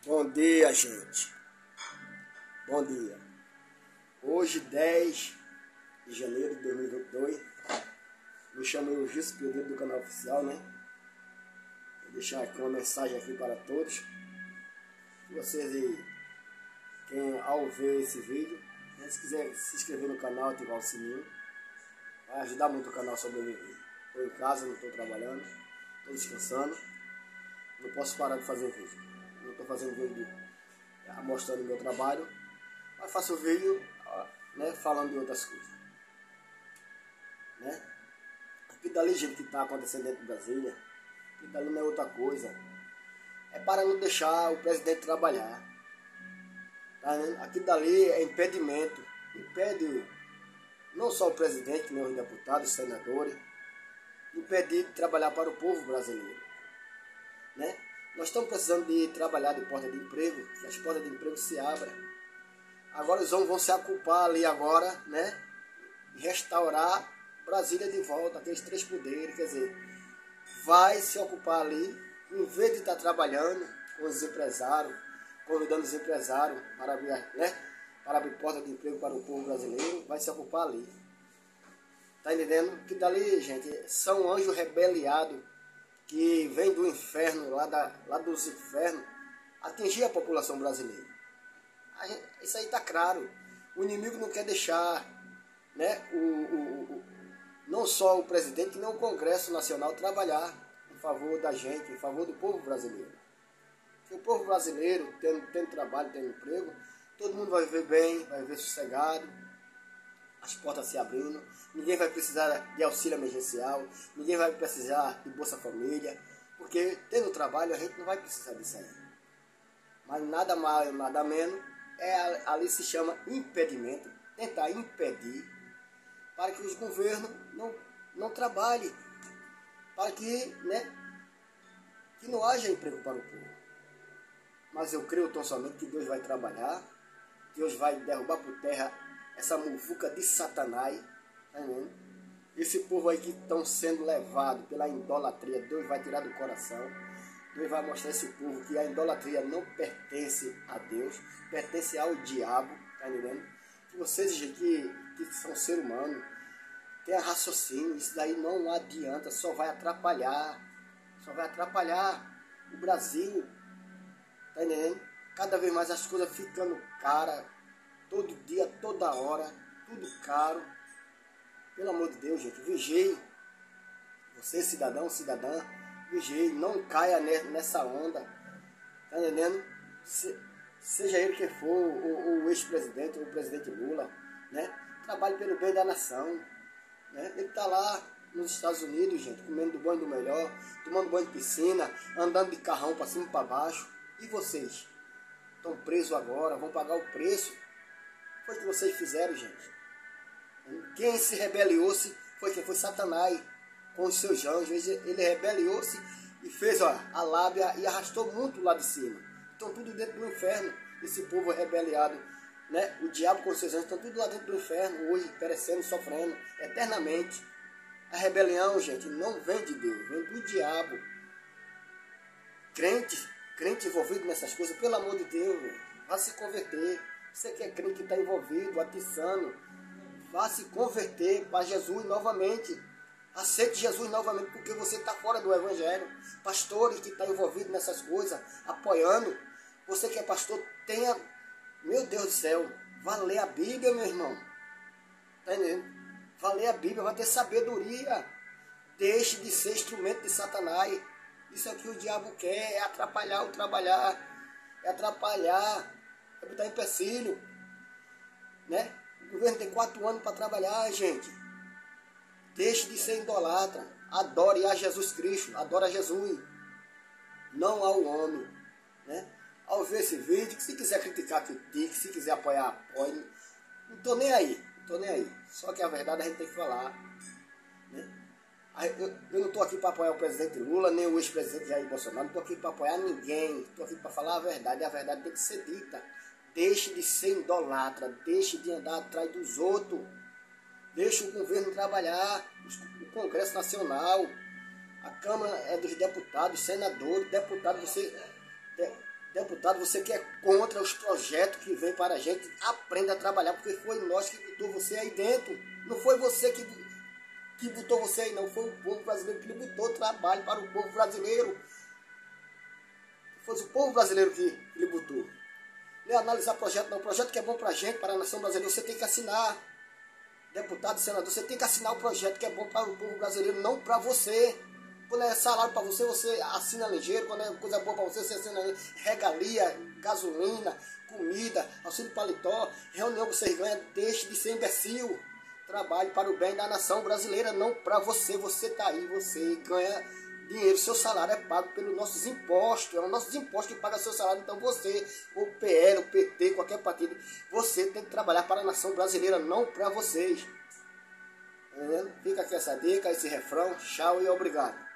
Bom dia, gente. Bom dia. Hoje, 10 de janeiro de 2022, me chamo eu, Gilson Pioneiro do canal oficial, né? Vou deixar aqui uma mensagem aqui para todos. Se vocês aí, ao ver esse vídeo, né, se quiser se inscrever no canal, ativar o sininho, vai ajudar muito o canal a sobreviver. Estou em casa, não estou trabalhando, estou descansando, não posso parar de fazer vídeo. Não estou fazendo vídeo mostrando o meu trabalho, mas faço vídeo, né, falando de outras coisas, né? Aquilo dali, gente, que está acontecendo dentro de Brasília, aquilo dali não é outra coisa, é para não deixar o presidente trabalhar, tá vendo? Aquilo dali é impedimento, impede não só o presidente, nem os deputados, os senadores, impedir de trabalhar para o povo brasileiro, né? Nós estamos precisando de trabalhar de porta de emprego, que as portas de emprego se abram. Agora os homens vão se ocupar ali agora, né? Restaurar Brasília de volta, aqueles três poderes, quer dizer, vai se ocupar ali, em vez de estar trabalhando com os empresários, convidando os empresários para abrir, né? Para abrir porta de emprego para o povo brasileiro, vai se ocupar ali. Tá entendendo? Que dali, gente, são anjos rebeliados que vem do inferno, lá dos infernos, atingir a população brasileira. Isso aí está claro. O inimigo não quer deixar, né, não só o presidente, nem o Congresso Nacional trabalhar em favor da gente, em favor do povo brasileiro. Se o povo brasileiro, tendo trabalho, tendo emprego, todo mundo vai viver bem, vai viver sossegado, as portas se abrindo, ninguém vai precisar de auxílio emergencial, ninguém vai precisar de Bolsa Família, porque tendo trabalho a gente não vai precisar disso aí. Mas nada mais, nada menos, ali se chama impedimento, tentar impedir para que os governos não trabalhem, para que, né, que não haja emprego para o povo. Mas eu creio tão somente que Deus vai trabalhar, Deus vai derrubar por terra essa muvuca de Satanás, tá vendo? Esse povo aí que estão sendo levado pela idolatria, Deus vai tirar do coração. Deus vai mostrar a esse povo que a idolatria não pertence a Deus, pertence ao diabo, tá entendendo? Que vocês, gente, que são ser humano, tenham raciocínio, isso daí não adianta, só vai atrapalhar o Brasil, tá entendendo? Cada vez mais as coisas ficando caras, todo dia, toda hora, tudo caro. Pelo amor de Deus, gente, vigie. Você, cidadão, cidadã, vigie, não caia nessa onda. Tá entendendo? Seja ele quem for, o ex-presidente, ou o presidente Lula, né? Trabalhe pelo bem da nação, né? Ele tá lá nos Estados Unidos, gente, comendo do bom e do melhor, tomando banho de piscina, andando de carrão para cima e para baixo. E vocês? Estão presos agora, vão pagar o preço. Foi o que vocês fizeram, gente. Quem se rebeliou-se foi Satanás com os seus anjos. Ele rebeliou-se e fez a lábia e arrastou muito lá de cima. Estão tudo dentro do inferno. Esse povo rebeliado, né? O diabo com os seus anjos estão tudo lá dentro do inferno hoje, perecendo, sofrendo eternamente. A rebelião, gente, não vem de Deus, vem do diabo. Crente envolvido nessas coisas, pelo amor de Deus, vá se converter. Você que é crente que está envolvido, atiçando, vá se converter para Jesus novamente. Aceite Jesus novamente, porque você está fora do Evangelho. Pastores que estão envolvidos nessas coisas, apoiando. Você que é pastor, tenha, meu Deus do céu, vá ler a Bíblia, meu irmão. Está entendendo? Vá ler a Bíblia, vai ter sabedoria. Deixe de ser instrumento de Satanás. Isso é o que o diabo quer, é atrapalhar o trabalhar, é botar empecilho, né? O governo tem 4 anos para trabalhar, gente. Deixe de ser idolatra. Adore a Jesus Cristo, adore a Jesus, não ao homem, né? Ao ver esse vídeo, se quiser criticar, critique, se quiser apoiar, apoie. Não estou nem aí, Só que a verdade a gente tem que falar, né? Eu não estou aqui para apoiar o presidente Lula, nem o ex-presidente Jair Bolsonaro, não estou aqui para apoiar ninguém, estou aqui para falar a verdade tem que ser dita. Deixe de ser idolatra, deixe de andar atrás dos outros, deixe o governo trabalhar, o Congresso Nacional, a Câmara dos Deputados, senadores, deputado deputado, você que é contra os projetos que vem para a gente, aprenda a trabalhar, porque foi nós que botou você aí dentro. Não foi você que botou você aí, não. Foi o povo brasileiro que lhe botou trabalho para o povo brasileiro. Foi o povo brasileiro que lhe botou. Não é analisar projeto, não. O projeto que é bom para a gente, para a nação brasileira, você tem que assinar. Deputado, senador, você tem que assinar o projeto que é bom para o povo brasileiro, não para você. Quando é salário para você, você assina ligeiro. Quando é coisa boa para você, você assina regalia, gasolina, comida, auxílio paletó, reunião que vocês ganham. Deixe de ser imbecil. Trabalhe para o bem da nação brasileira, não para você. Você está aí, você ganha dinheiro. Seu salário é pago pelos nossos impostos. É os nossos impostos que pagam seu salário. Então você, o PL, o PT, qualquer partido, você tem que trabalhar para a nação brasileira, não para vocês. Fica aqui essa dica, esse refrão. Tchau e obrigado.